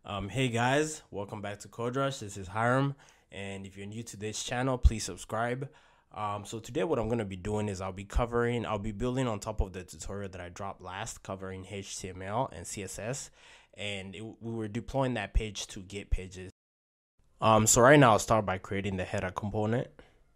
Hey guys, welcome back to Code Rush. This is Hiram, and if you're new to this channel, please subscribe. So today, what I'm gonna be doing is I'll be building on top of the tutorial that I dropped last, covering HTML and CSS, and we were deploying that page to Git pages. So right now, I'll start by creating the header component.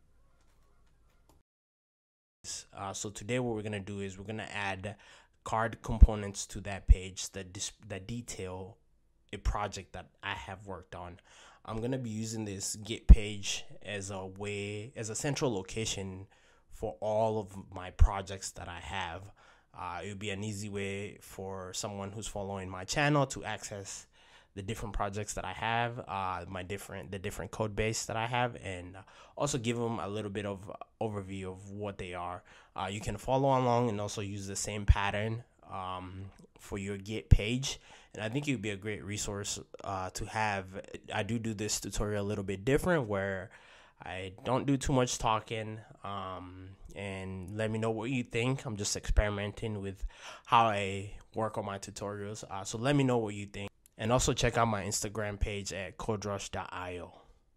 So today, what we're gonna do is we're gonna add card components to that page that detail a project that I have worked on. I'm gonna be using this Git page as a central location for all of my projects that I have. It would be an easy way for someone who's following my channel to access the different projects that I have, the different code base that I have, and also give them a little bit of overview of what they are. You can follow along and also use the same pattern for your Git page, and I think it would be a great resource to have. I do this tutorial a little bit different, where I don't do too much talking, and let me know what you think. I'm just experimenting with how I work on my tutorials, so let me know what you think, and also check out my Instagram page at coderush.io.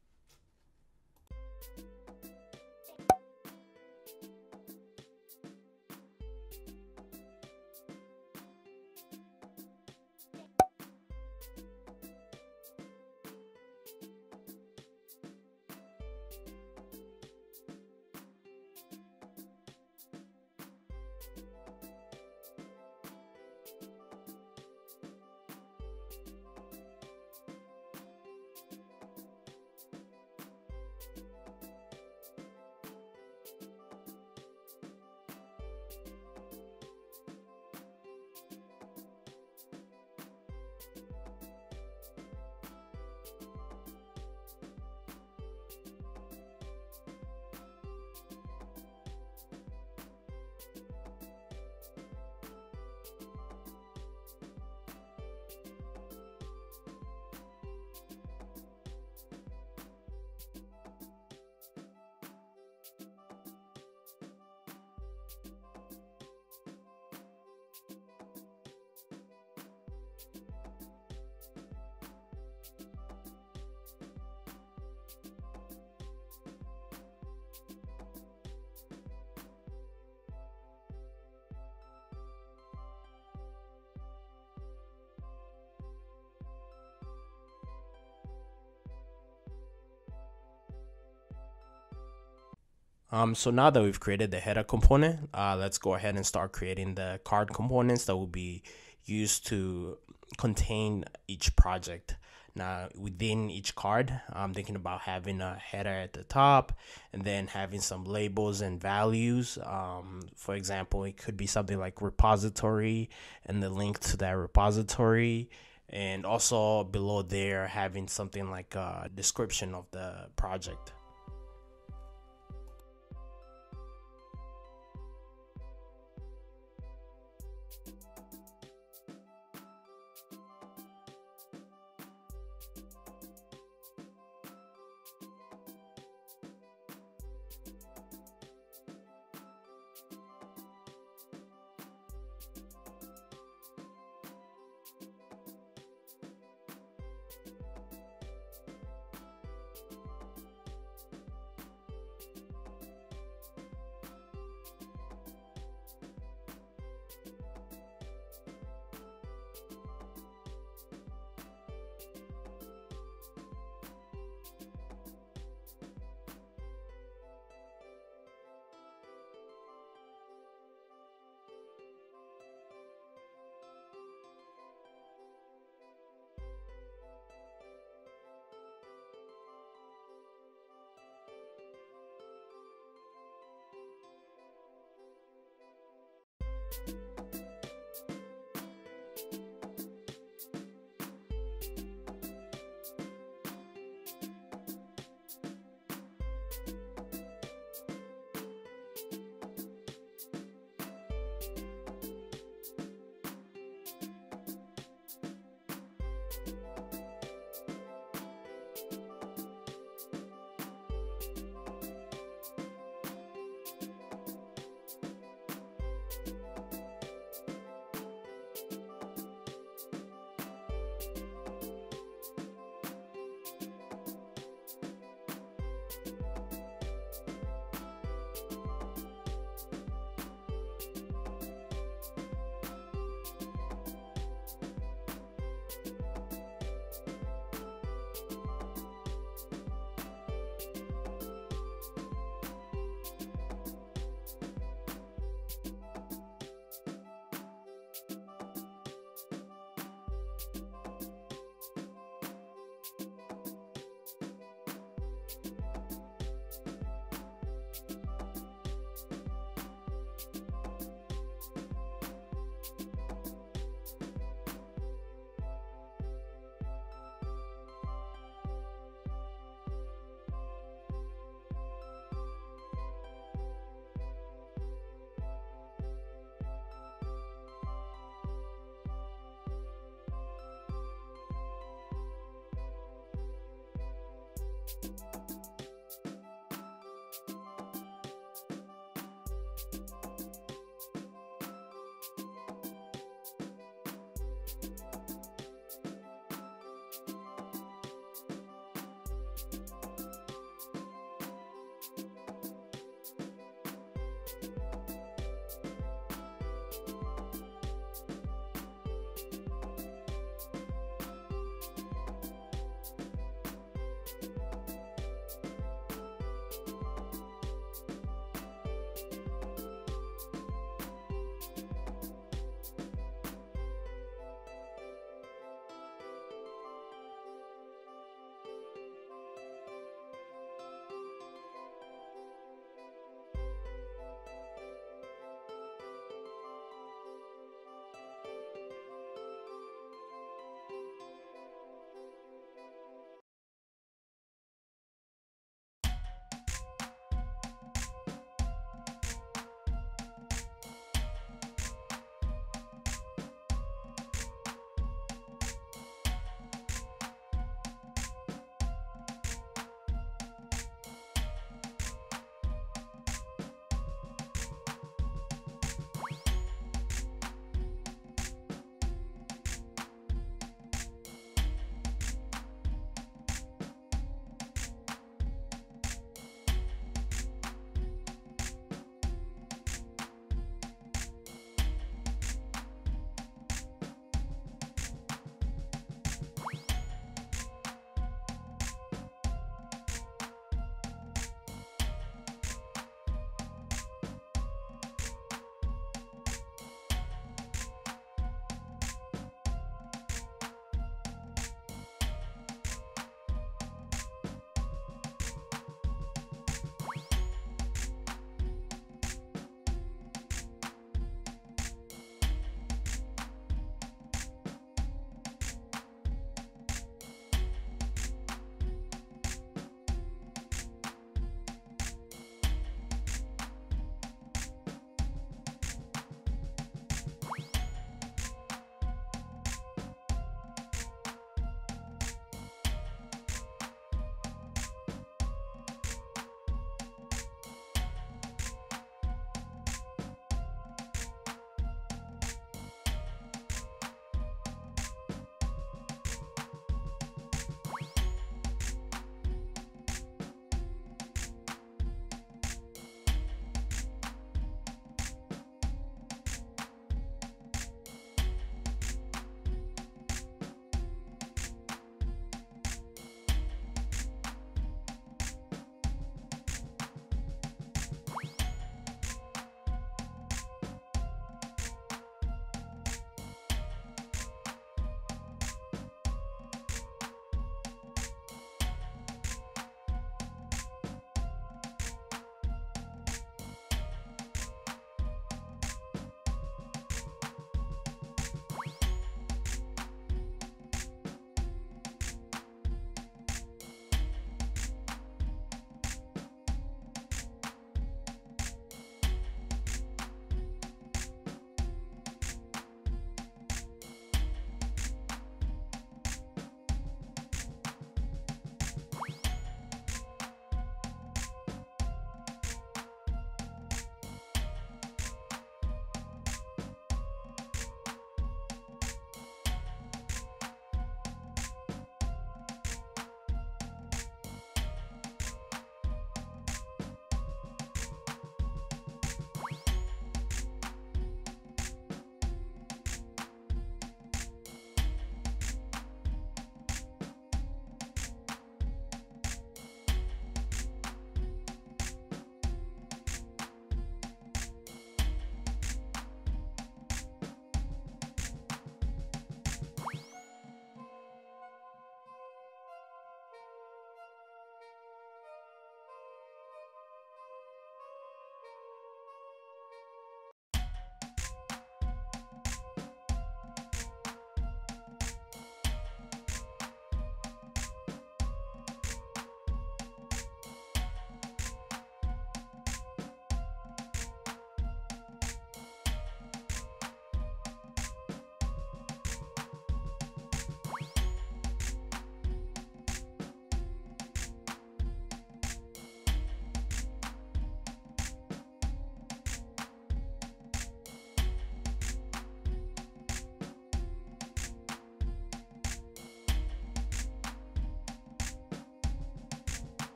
So now that we've created the header component, let's go ahead and start creating the card components that will be used to contain each project. Now, within each card, I'm thinking about having a header at the top and then having some labels and values. For example, it could be something like repository and the link to that repository. And also below there, having something like a description of the project.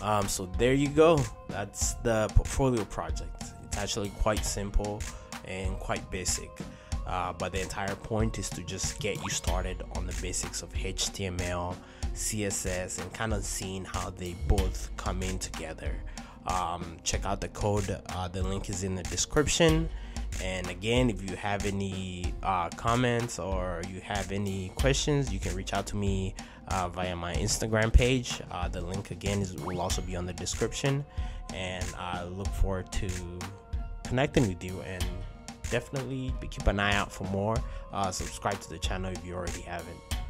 So there you go. That's the portfolio project. It's actually quite simple and quite basic. But the entire point is to just get you started on the basics of HTML, CSS, and kind of seeing how they both come in together. Check out the code. The link is in the description. And again, if you have any comments or you have any questions, you can reach out to me via my Instagram page. The link again will also be on the description. And I look forward to connecting with you, and definitely keep an eye out for more. Subscribe to the channel if you already haven't.